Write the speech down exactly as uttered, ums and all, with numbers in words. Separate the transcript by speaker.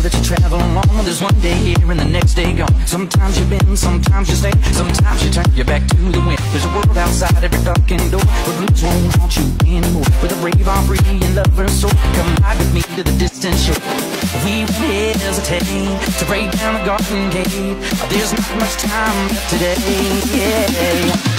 Speaker 1: that you travel along. There's one day here and the next day gone. Sometimes you bend, sometimes you stay, sometimes you turn your back to the wind. There's a world outside every darkened door where blues won't haunt you anymore. With a brave heart, free and lover's soul, come ride with me to the distant shore. We won't hesitate to break down the garden gate. There's not much time left today. Yeah.